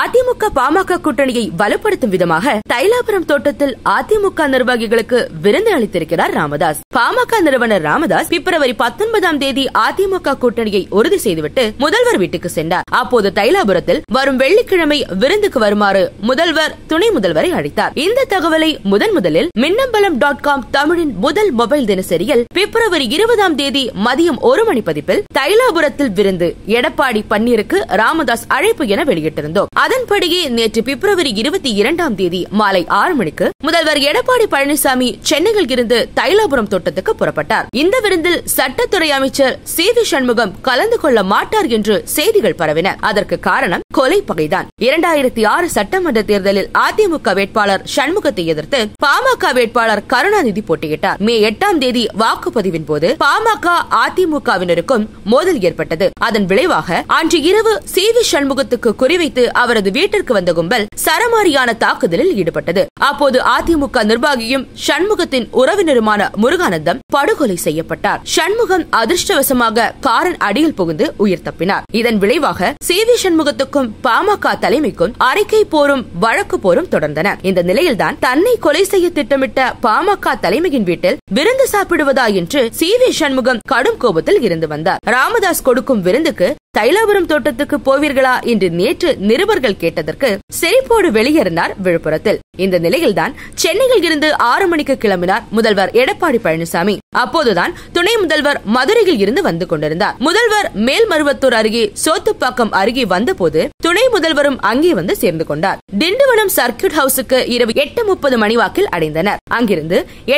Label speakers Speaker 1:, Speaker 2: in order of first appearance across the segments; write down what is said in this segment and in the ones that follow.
Speaker 1: அதிமுக பாமக கூட்டணியை வலுப்படுத்தும் விதமாக தைலாபுரம் தோட்டத்தில் அதிமுக நிர்வாகிகளுக்கு விருந்து அளித்திருக்கிறார் ராமதாஸ். பாமக நிறுவனர் ராமதாஸ் பிப்ரவரி 19ஆம் தேதி அதிமுக கூட்டணியை உறுதி செய்துவிட்டு முதல்வர் வீட்டுக்கு சென்றார். அப்போது தைலாபுரத்தில் வரும் வெள்ளிக்கிழமை விருந்துக்கு வருமாறு முதல்வர் துணை முதல்வரை அழைத்தார். இந்த தகவலை முதலில் minnambalam.com தமிழின் முதல் மொபைல் தினசரியில் பிப்ரவரி 20ஆம் தேதி மதியம் 1 மணி பதிப்பில் தைலாபுரத்தில் விருந்து எடப்பாடி பன்னீருக்கு ராமதாஸ் அழைப்பு என வெளியிட்டிருந்தோம். அதன்படியே நேற்று பிப்ரவரி 22ஆம் தேதி மாலை 6 மணிக்கு முதல்வர் எடப்பாடி பழனிசாமி சென்னையில் இருந்து தைலாபுரம் தோட்டத்துக்கு புறப்பட்டார். இந்த விருந்தில் சட்டத்துறை அமைச்சர் சி.வி. சண்முகம் கலந்து கொள்ள மாட்டார் என்று செய்திகள் பரவின. அதற்கு காரணம் கொலை பகைதான். 2006 சட்டமன்ற தேர்தலில் அதிமுக வேட்பாளர் சண்முகத்தை எதிர்த்து பாமக வேட்பாளர் கருணாநிதி போட்டியிட்டார். மே 8ஆம் தேதி வாக்குப்பதிவின் போது பாமக அதிமுகவினருக்கும் மோதல் ஏற்பட்டது. அதன் விளைவாக அன்று இரவு சி.வி. சண்முகத்துக்கு குறிவைத்து அவரது வீட்டிற்கு வந்த கும்பல் சரமாரியான தாக்குதலில் ஈடுபட்டது. அப்போது அதிமுக நிர்வாகியும் சண்முகத்தின் உறவினருமான முருகானந்தம் படுகொலை செய்யப்பட்டார். சண்முகம் அதிர்ஷ்டவசமாக காரின் அடியில் புகுந்து உயிர் தப்பினார். இதன் விளைவாக சி.வி. சண்முகத்துக்கும் பாமக தலைமைக்கும் அறிக்கை போரும் வழக்கு போரும் தொடர்ந்தன. இந்த நிலையில்தான் தன்னை கொலை செய்ய திட்டமிட்ட பாமக தலைமையின் வீட்டில் விருந்து சாப்பிடுவதா என்று சி.வி. சண்முகம் கடும் கோபத்தில் இருந்து வந்தார். ராமதாஸ் கொடுக்கும் விருந்துக்கு தைலாபுரம் தோட்டத்துக்கு போவீர்களா என்று நேற்று நிருபர்கள் கேட்டதற்கு சிரிப்போடு வெளியேறினார் விழுப்புரத்தில். இந்த நிலையில்தான் சென்னையில் இருந்து 6 மணிக்கு கிளம்பினார் முதல்வர் எடப்பாடி பழனிசாமி. அப்போதுதான் துணை முதல்வர் மதுரையில் இருந்து வந்து கொண்டிருந்தார். முதல்வர் மேல்மருவத்தூர் அருகே சோத்துப்பாக்கம் அருகே வந்தபோது துணை முதல்வரும் அங்கே வந்து சேர்ந்து கொண்டார். திண்டிவனம் சர்க்கியூட் ஹவுஸுக்கு இரவு 8:30 மணி வாக்கில் அடைந்தனர். அங்கிருந்து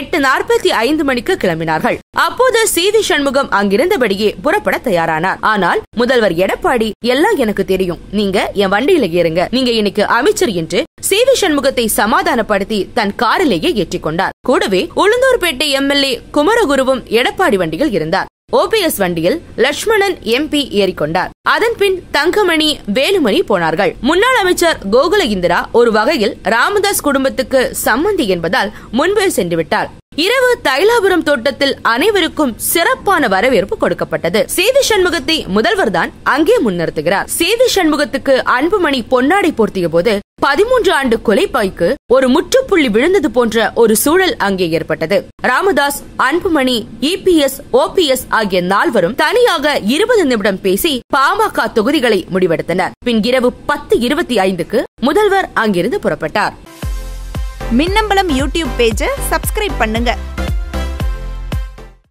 Speaker 1: 8:45 மணிக்கு கிளம்பினார்கள். அப்போது சி.வி. சண்முகம் அங்கிருந்தபடியே புறப்பட தயாரானார். ஆனால் முதல்வர் எடப்பாடி, எல்லாம் எனக்கு தெரியும், நீங்க என் வண்டியில ஏறுங்க, நீங்க இன்னைக்கு அமைச்சர் என்று சி.வி. சண்முகத்தை சமாதானப்படுத்தி தன் காரிலேயே ஏற்றிக் கொண்டார். கூடவே உளுந்தூர்பேட்டை எம்எல்ஏ குமரகுருவும் எடப்பாடி வண்டியில் இருந்தார். ஓபிஎஸ் வண்டியில் லட்சுமணன் எம்பி ஏறிக்கொண்டார். அதன் பின் தங்கமணி, வேலுமணி போனார்கள். முன்னாள் அமைச்சர் கோகுல இந்திரா ஒரு வகையில் ராமதாஸ் குடும்பத்துக்கு சம்பந்தி என்பதால் முன்பே சென்றுவிட்டார். இரவு தைலாபுரம் தோட்டத்தில் அனைவருக்கும் சிறப்பான வரவேற்பு கொடுக்கப்பட்டது. சி.வி. சண்முகத்தை முதல்வர் தான் அங்கே முன்னிறுத்துகிறார். சி.வி. சண்முகத்துக்கு அன்புமணி பொன்னாடை போர்த்திய போது 13 ஆண்டு கொலைப்பாய்க்கு ஒரு முற்றுப்புள்ளி விழுந்தது போன்ற ஒரு சூழல் அங்கே ஏற்பட்டது. ராமதாஸ், அன்புமணி, இபிஎஸ், ஓபிஎஸ் ஆகிய நால்வரும் தனியாக 20 நிமிடம் பேசி பாமக தொகுதிகளை முடிவெடுத்தனர். பின் இரவு 10:25க்கு முதல்வர் அங்கிருந்து புறப்பட்டார்.
Speaker 2: மின்னம்பலம் யூடியூப் பேஜை சப்ஸ்கிரைப் பண்ணுங்க.